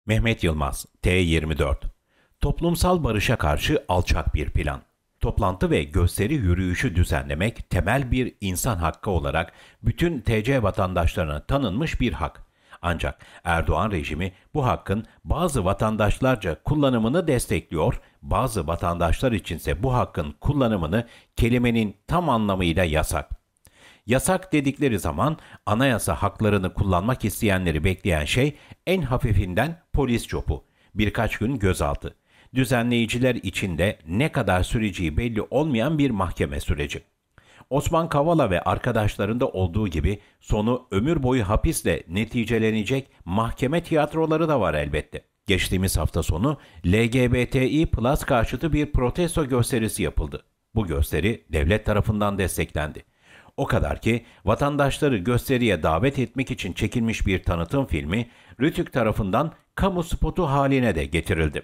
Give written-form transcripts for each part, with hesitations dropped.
Mehmet Yılmaz, T24. Toplumsal barışa karşı alçak bir plan. Toplantı ve gösteri yürüyüşü düzenlemek temel bir insan hakkı olarak bütün TC vatandaşlarına tanınmış bir hak. Ancak Erdoğan rejimi bu hakkın bazı vatandaşlarca kullanımını destekliyor, bazı vatandaşlar içinse bu hakkın kullanımını kelimenin tam anlamıyla yasak. Yasak dedikleri zaman anayasa haklarını kullanmak isteyenleri bekleyen şey en hafifinden polis çopu, birkaç gün gözaltı. Düzenleyiciler için de ne kadar süreceği belli olmayan bir mahkeme süreci. Osman Kavala ve arkadaşlarında olduğu gibi sonu ömür boyu hapisle neticelenecek mahkeme tiyatroları da var elbette. Geçtiğimiz hafta sonu LGBTİ+ karşıtı bir protesto gösterisi yapıldı. Bu gösteri devlet tarafından desteklendi. O kadar ki vatandaşları gösteriye davet etmek için çekilmiş bir tanıtım filmi Rütük tarafından kamu spotu haline de getirildi.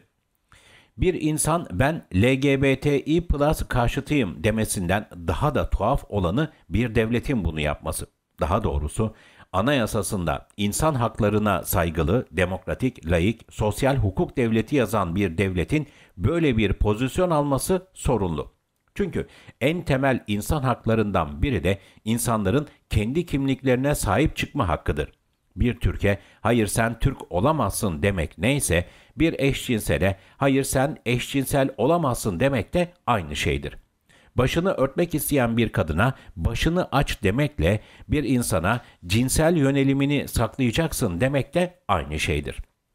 Bir insan ben LGBTİ+ karşıtıyım demesinden daha da tuhaf olanı bir devletin bunu yapması. Daha doğrusu anayasasında insan haklarına saygılı, demokratik, laik, sosyal hukuk devleti yazan bir devletin böyle bir pozisyon alması sorunlu. Çünkü en temel insan haklarından biri de insanların kendi kimliklerine sahip çıkma hakkıdır. Bir Türk'e hayır sen Türk olamazsın demek neyse bir eşcinsele hayır sen eşcinsel olamazsın demek de aynı şeydir. Başını örtmek isteyen bir kadına başını aç demekle bir insana cinsel yönelimini saklayacaksın demek de aynı şeydir.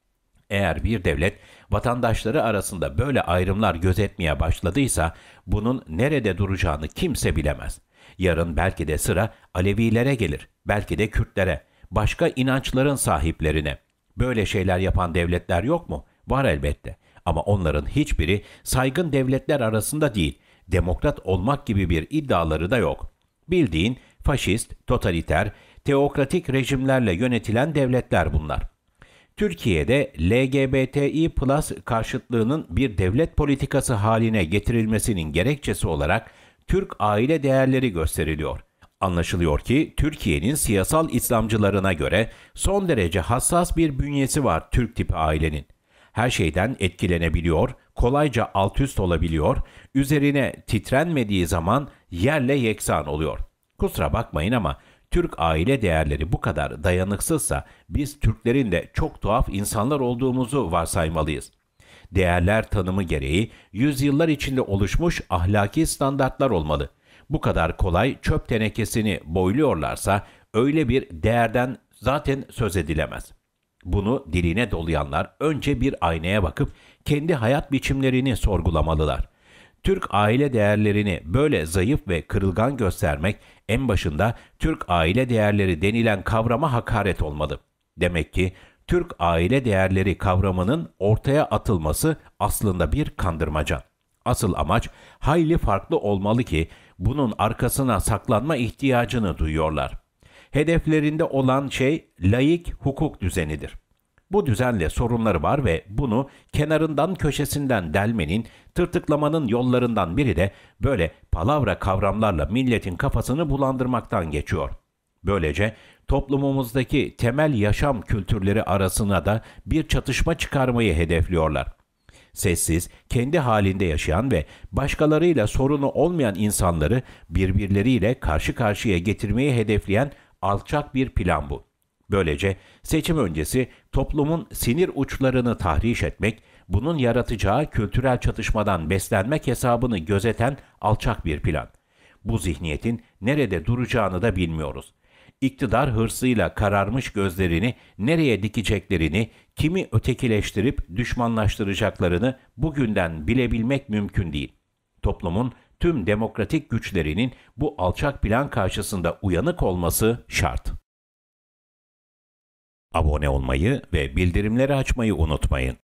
Eğer bir devlet vatandaşları arasında böyle ayrımlar gözetmeye başladıysa bunun nerede duracağını kimse bilemez. Yarın belki de sıra Alevilere gelir, belki de Kürtlere, başka inançların sahiplerine. Böyle şeyler yapan devletler yok mu? Var elbette. Ama onların hiçbiri saygın devletler arasında değil, demokrat olmak gibi bir iddiaları da yok. Bildiğin faşist, totaliter, teokratik rejimlerle yönetilen devletler bunlar. Türkiye'de LGBTİ+ karşıtlığının bir devlet politikası haline getirilmesinin gerekçesi olarak Türk aile değerleri gösteriliyor. Anlaşılıyor ki Türkiye'nin siyasal İslamcılarına göre son derece hassas bir bünyesi var Türk tipi ailenin. Her şeyden etkilenebiliyor, kolayca altüst olabiliyor, üzerine titrenmediği zaman yerle yeksan oluyor. Kusura bakmayın ama Türk aile değerleri bu kadar dayanıksızsa biz Türklerin de çok tuhaf insanlar olduğumuzu varsaymalıyız. Değerler tanımı gereği yüzyıllar içinde oluşmuş ahlaki standartlar olmalı. Bu kadar kolay çöp tenekesini boyluyorlarsa öyle bir değerden zaten söz edilemez. Bunu diline dolayanlar önce bir aynaya bakıp kendi hayat biçimlerini sorgulamalılar. Türk aile değerlerini böyle zayıf ve kırılgan göstermek en başında Türk aile değerleri denilen kavrama hakaret olmalı. Demek ki Türk aile değerleri kavramının ortaya atılması aslında bir kandırmaca. Asıl amaç hayli farklı olmalı ki bunun arkasına saklanma ihtiyacını duyuyorlar. Hedeflerinde olan şey laik hukuk düzenidir. Bu düzenle sorunları var ve bunu kenarından köşesinden delmenin, tırtıklamanın yollarından biri de böyle palavra kavramlarla milletin kafasını bulandırmaktan geçiyor. Böylece toplumumuzdaki temel yaşam kültürleri arasına da bir çatışma çıkarmayı hedefliyorlar. Sessiz, kendi halinde yaşayan ve başkalarıyla sorunu olmayan insanları birbirleriyle karşı karşıya getirmeyi hedefleyen alçak bir plan bu. Böylece seçim öncesi toplumun sinir uçlarını tahriş etmek, bunun yaratacağı kültürel çatışmadan beslenmek hesabını gözeten alçak bir plan. Bu zihniyetin nerede duracağını da bilmiyoruz. İktidar hırsıyla kararmış gözlerini nereye dikeceklerini, kimi ötekileştirip düşmanlaştıracaklarını bugünden bilebilmek mümkün değil. Toplumun tüm demokratik güçlerinin bu alçak plan karşısında uyanık olması şart. Abone olmayı ve bildirimleri açmayı unutmayın.